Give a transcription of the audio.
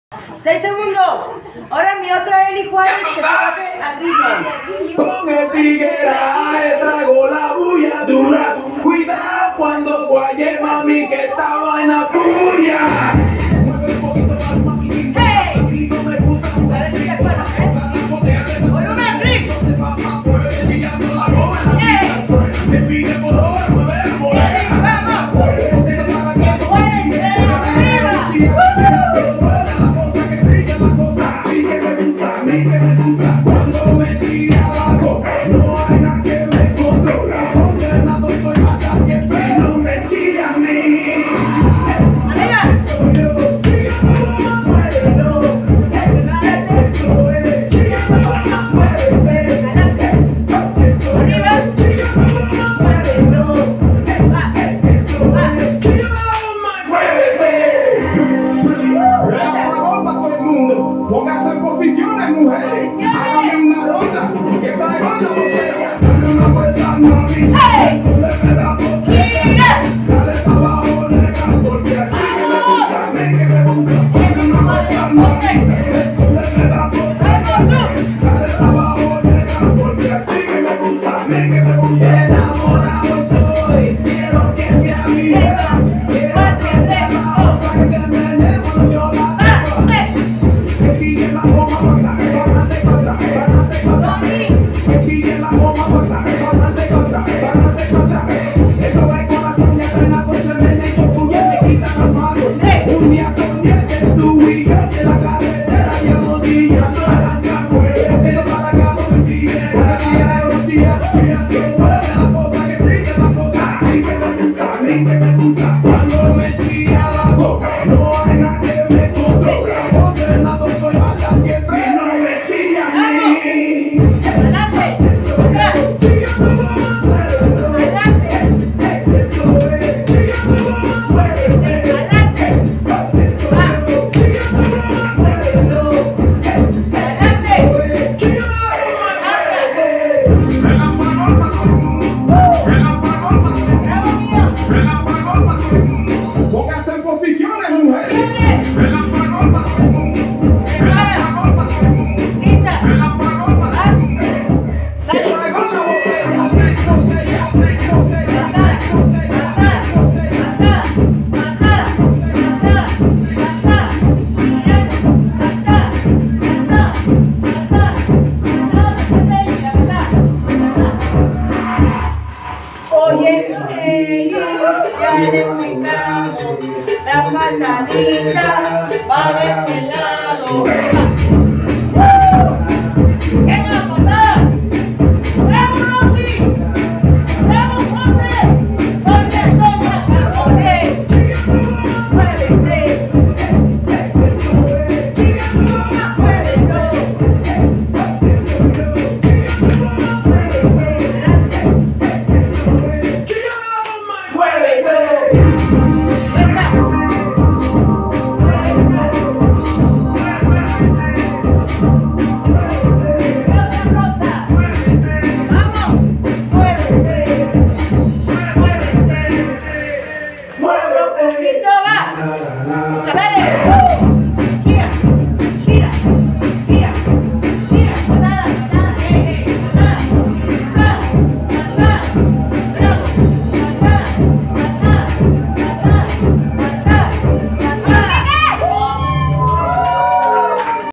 6 segundos. Ahora mi otra Eli Juárez que sabe al ritmo. Con el tigueraje trago la bulla dura. Cuidado cuando guaye, mami, que esta vaina puya. Mueve un poquito más, mami. ¡Hey! No me gusta jugar. Se pide por hora, mueve, mueve. Cuando me tira la copa, no hay nada que me controla. Entrenado estoy hasta siempre, no me chilla a mí. Póngase en posiciones, mujeres. Hágame una ronda. Que traigo la botella. Dale una vuelta, mami. Me da botella. Dale para abajo, nega, porque así que me gusta. A mí que me gusta. Dale una vuelta, mami. Me da botella. Dale para abajo, nega, porque así que me gusta. A mí que me gusta. Enamorado estoy. Quiero que sea mi vida. Quiero que sea la otra que se me cuando yo la dejo. Que sigue la goma, pásame con adelante contra, adelante contra. Que sigue la goma, pásame con adelante contra, adelante contra. Eso va en corazón, ya entrenado se me le incocuye, me quitan los malos. Un día soñé que tú y yo en la carretera íbamos guiando a la cajuela. Pero para acá no me tires, no tires. Mira que mueve la cosa, que brilla la cosa. A mí que me gusta, a mí que me gusta. Cuando me tira la goma, no hay nada que me controla. Entrenado estoy hasta siempre, no me chilla a mí. Pónganse en posiciones, mujeres. Oye, ya necesitamos la patadita para este lado.